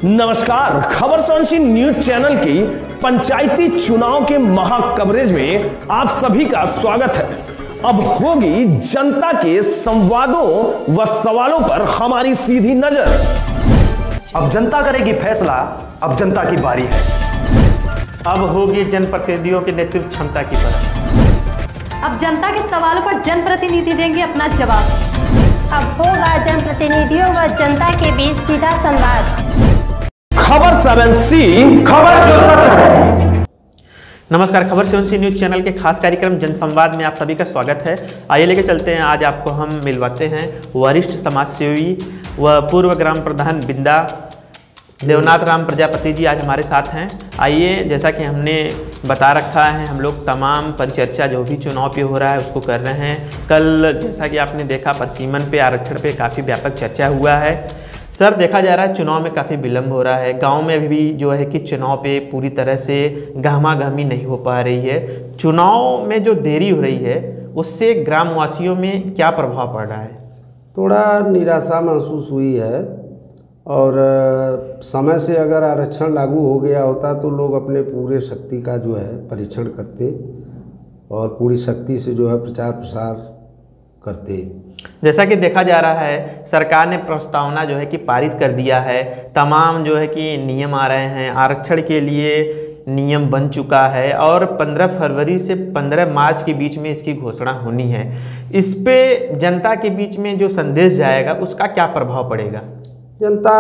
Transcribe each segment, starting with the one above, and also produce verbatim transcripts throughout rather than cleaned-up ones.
नमस्कार, खबर सोनसी news channel की पंचायती चुनाव के महा कवरेज में आप सभी का स्वागत है। अब होगी जनता के संवादों व सवालों पर हमारी सीधी नजर। अब जनता करेगी फैसला, अब जनता की बारी है। अब होगी जनप्रतिनिधियों की नेतृत्व क्षमता की परख। अब जनता के सवालों पर जनप्रतिनिधि देंगे अपना जवाब। अब होगा जनप्रतिनिधियों व जनता के बीच सीधा संवाद। खबर सेवन सी, खबर जो सच है। नमस्कार, खबर सेवन सी न्यूज चैनल के खास कार्यक्रम जनसंवाद में आप सभी का स्वागत है। आइए लेके चलते हैं, आज आपको हम मिलवाते हैं वरिष्ठ समाजसेवी व पूर्व ग्राम प्रधान बिंदा देवनाथ राम प्रजापति जी आज हमारे साथ हैं। आइए, जैसा कि हमने बता रखा है, हम लोग तमाम परिचर्चा जो भी चुनाव पे हो रहा है उसको कर रहे हैं। कल जैसा कि आपने देखा, परसीमन पे आरक्षण पे काफ़ी व्यापक चर्चा हुआ है। सर, देखा जा रहा है चुनाव में काफ़ी विलम्ब हो रहा है। गांव में भी जो है कि चुनाव पे पूरी तरह से गहमा गहमी नहीं हो पा रही है। चुनाव में जो देरी हो रही है उससे ग्रामवासियों में क्या प्रभाव पड़ रहा है? थोड़ा निराशा महसूस हुई है, और समय से अगर आरक्षण लागू हो गया होता तो लोग अपने पूरे शक्ति का जो है परीक्षण करते और पूरी शक्ति से जो है प्रचार प्रसार करते। जैसा कि देखा जा रहा है, सरकार ने प्रस्तावना जो है कि पारित कर दिया है। तमाम जो है कि नियम आ रहे हैं, आरक्षण के लिए नियम बन चुका है और पंद्रह फरवरी से पंद्रह मार्च के बीच में इसकी घोषणा होनी है। इस पे जनता के बीच में जो संदेश जाएगा उसका क्या प्रभाव पड़ेगा? जनता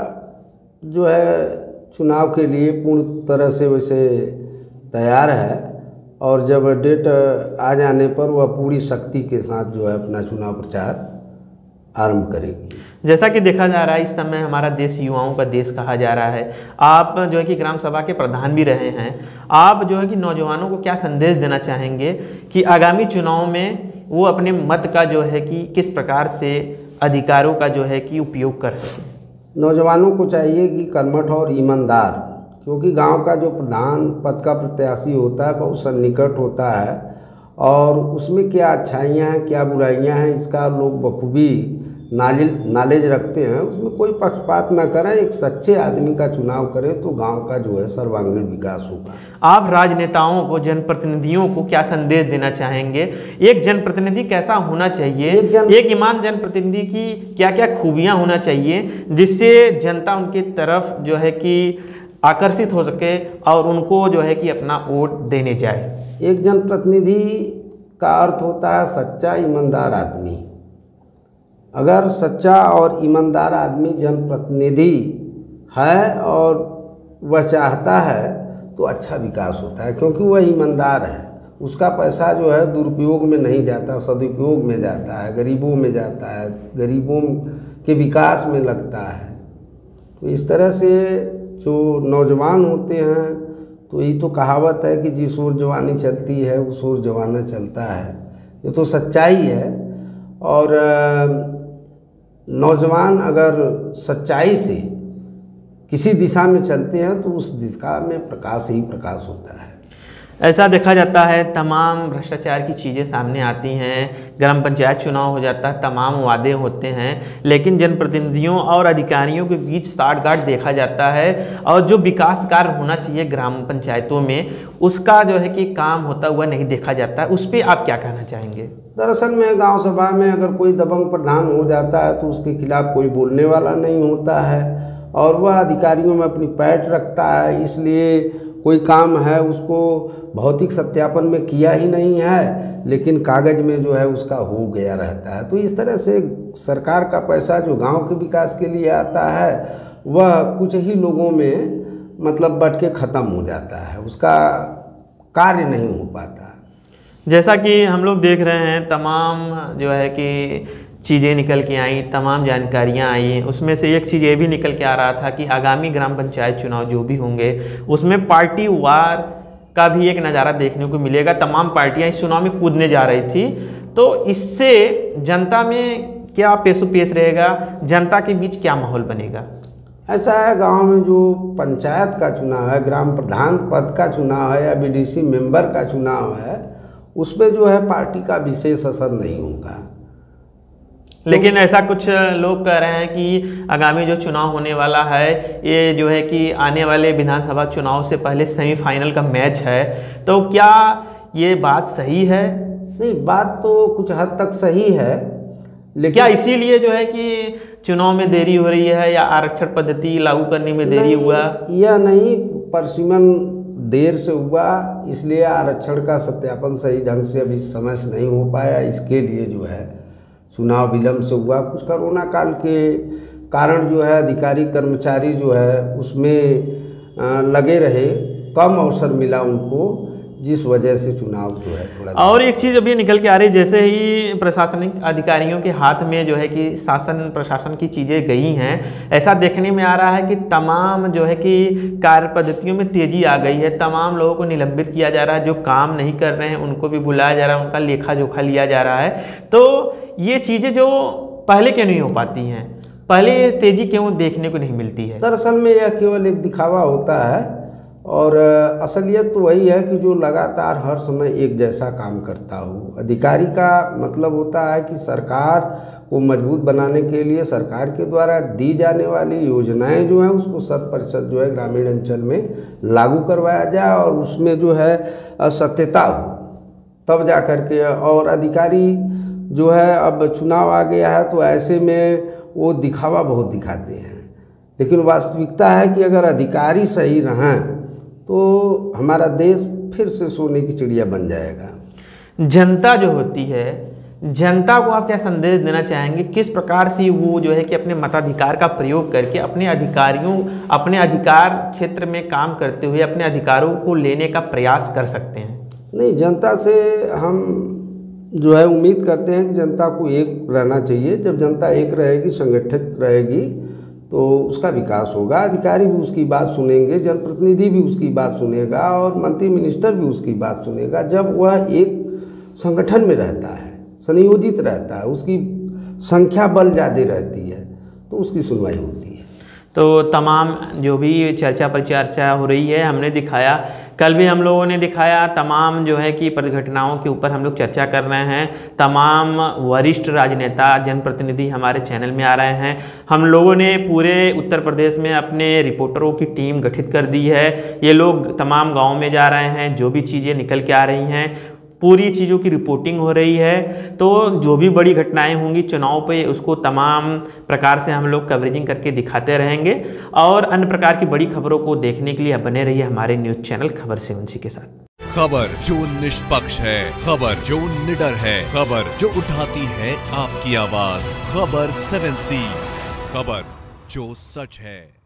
जो है चुनाव के लिए पूर्ण तरह से वैसे तैयार है, और जब डेट आ जाने पर वह पूरी शक्ति के साथ जो है अपना चुनाव प्रचार आरंभ करेगी। जैसा कि देखा जा रहा है, इस समय हमारा देश युवाओं का देश कहा जा रहा है। आप जो है कि ग्राम सभा के प्रधान भी रहे हैं। आप जो है कि नौजवानों को क्या संदेश देना चाहेंगे कि आगामी चुनाव में वो अपने मत का जो है कि किस प्रकार से अधिकारों का जो है कि उपयोग कर सकें? नौजवानों को चाहिए कि कर्मठ और ईमानदार, क्योंकि गांव का जो प्रधान पद का प्रत्याशी होता है बहुत सन्निकट होता है, और उसमें क्या अच्छाइयाँ हैं क्या बुराइयाँ हैं इसका लोग बखूबी नालिज नॉलेज रखते हैं। उसमें कोई पक्षपात ना करें, एक सच्चे आदमी का चुनाव करें तो गांव का जो है सर्वांगीण विकास होगा। आप राजनेताओं को, जनप्रतिनिधियों को क्या संदेश देना चाहेंगे? एक जनप्रतिनिधि कैसा होना चाहिए? एक, जन... एक ईमान जनप्रतिनिधि की क्या क्या खूबियां होना चाहिए जिससे जनता उनकी तरफ जो है कि आकर्षित हो सके और उनको जो है कि अपना वोट देने जाए? एक जनप्रतिनिधि का अर्थ होता है सच्चा ईमानदार आदमी। अगर सच्चा और ईमानदार आदमी जनप्रतिनिधि है और वह चाहता है तो अच्छा विकास होता है, क्योंकि वह ईमानदार है। उसका पैसा जो है दुरुपयोग में नहीं जाता, सदुपयोग में जाता है, गरीबों में जाता है, गरीबों के विकास में लगता है। तो इस तरह से जो नौजवान होते हैं, तो ये तो कहावत है कि जिस ओर जवानी चलती है उस ओर जमाना चलता है। ये तो सच्चाई है। और नौजवान अगर सच्चाई से किसी दिशा में चलते हैं तो उस दिशा में प्रकाश ही प्रकाश होता है। ऐसा देखा जाता है, तमाम भ्रष्टाचार की चीज़ें सामने आती हैं। ग्राम पंचायत चुनाव हो जाता है, तमाम वादे होते हैं, लेकिन जनप्रतिनिधियों और अधिकारियों के बीच साठगांठ देखा जाता है। और जो विकास कार्य होना चाहिए ग्राम पंचायतों में, उसका जो है कि काम होता हुआ नहीं देखा जाता है। उस पर आप क्या कहना चाहेंगे? दरअसल में गांव सभा में अगर कोई दबंग प्रधान हो जाता है तो उसके खिलाफ कोई बोलने वाला नहीं होता है, और वह अधिकारियों में अपनी पैठ रखता है। इसलिए कोई काम है उसको भौतिक सत्यापन में किया ही नहीं है, लेकिन कागज में जो है उसका हो गया रहता है। तो इस तरह से सरकार का पैसा जो गांव के विकास के लिए आता है वह कुछ ही लोगों में मतलब बट के ख़त्म हो जाता है, उसका कार्य नहीं हो पाता। जैसा कि हम लोग देख रहे हैं, तमाम जो है कि चीज़ें निकल के आई, तमाम जानकारियां आई। उसमें से एक चीज़ ये भी निकल के आ रहा था कि आगामी ग्राम पंचायत चुनाव जो भी होंगे उसमें पार्टी वार का भी एक नज़ारा देखने को मिलेगा। तमाम पार्टियां इस चुनाव में कूदने जा रही थी, तो इससे जनता में क्या पेशो पेश रहेगा? जनता के बीच क्या माहौल बनेगा? ऐसा है, गांव में जो पंचायत का चुनाव है, ग्राम प्रधान पद का चुनाव है या बीडीसी मेंबर का चुनाव है, उसमें जो है पार्टी का विशेष असर नहीं होगा। लेकिन ऐसा कुछ लोग कह रहे हैं कि आगामी जो चुनाव होने वाला है ये जो है कि आने वाले विधानसभा चुनाव से पहले सेमीफाइनल का मैच है, तो क्या ये बात सही है? नहीं, बात तो कुछ हद तक सही है, लेकिन क्या इसीलिए जो है कि चुनाव में देरी हो रही है या आरक्षण पद्धति लागू करने में देरी हुआ? यह नहीं, परिसीमन देर से हुआ, इसलिए आरक्षण का सत्यापन सही ढंग से अभी समय से नहीं हो पाया, इसके लिए जो है चुनाव विलम्ब से हुआ। कुछ कोरोना काल के कारण जो है अधिकारी कर्मचारी जो है उसमें लगे रहे, कम अवसर मिला उनको, जिस वजह से चुनाव जो है थोड़ा। और एक चीज़ अभी निकल के आ रही, जैसे ही प्रशासनिक अधिकारियों के हाथ में जो है कि शासन प्रशासन की चीज़ें गई हैं, ऐसा देखने में आ रहा है कि तमाम जो है कि कार्य पद्धतियों में तेज़ी आ गई है। तमाम लोगों को निलंबित किया जा रहा है, जो काम नहीं कर रहे हैं उनको भी बुलाया जा रहा है, उनका लेखा जोखा लिया जा रहा है। तो ये चीज़ें जो पहले क्यों नहीं हो पाती हैं, पहले तेज़ी क्यों देखने को नहीं मिलती है? दरअसल में यह केवल एक दिखावा होता है और असलियत तो वही है कि जो लगातार हर समय एक जैसा काम करता हो। अधिकारी का मतलब होता है कि सरकार को मजबूत बनाने के लिए सरकार के द्वारा दी जाने वाली योजनाएं जो हैं उसको शत प्रतिशत जो है ग्रामीण अंचल में लागू करवाया जाए और उसमें जो है सत्यता हो, तब जा कर के। और अधिकारी जो है, अब चुनाव आ गया है तो ऐसे में वो दिखावा बहुत दिखाते हैं, लेकिन वास्तविकता है कि अगर अधिकारी सही रहें तो हमारा देश फिर से सोने की चिड़िया बन जाएगा। जनता जो होती है, जनता को आप क्या संदेश देना चाहेंगे? किस प्रकार से वो जो है कि अपने मताधिकार का प्रयोग करके अपने अधिकारियों अपने अधिकार क्षेत्र में काम करते हुए अपने अधिकारों को लेने का प्रयास कर सकते हैं? नहीं, जनता से हम जो है उम्मीद करते हैं कि जनता को एक रहना चाहिए। जब जनता एक रहेगी, संगठित रहेगी, तो उसका विकास होगा। अधिकारी भी उसकी बात सुनेंगे, जनप्रतिनिधि भी उसकी बात सुनेगा और मंत्री मिनिस्टर भी उसकी बात सुनेगा। जब वह एक संगठन में रहता है, संयोजित रहता है, उसकी संख्या बल ज़्यादा रहती है, तो उसकी सुनवाई होती है। तो तमाम जो भी चर्चा पर चर्चा हो रही है, हमने दिखाया, कल भी हम लोगों ने दिखाया, तमाम जो है कि परिघटनाओं के ऊपर हम लोग चर्चा कर रहे हैं। तमाम वरिष्ठ राजनेता जनप्रतिनिधि हमारे चैनल में आ रहे हैं। हम लोगों ने पूरे उत्तर प्रदेश में अपने रिपोर्टरों की टीम गठित कर दी है। ये लोग तमाम गाँव में जा रहे हैं, जो भी चीज़ें निकल के आ रही हैं पूरी चीज़ों की रिपोर्टिंग हो रही है। तो जो भी बड़ी घटनाएं होंगी चुनाव पे, उसको तमाम प्रकार से हम लोग कवरेजिंग करके दिखाते रहेंगे। और अन्य प्रकार की बड़ी खबरों को देखने के लिए बने रहिए हमारे न्यूज़ चैनल खबर सेवन सी के साथ। खबर जो निष्पक्ष है, खबर जो निडर है, खबर जो उठाती है आपकी आवाज, खबर सेवन सी, खबर जो सच है।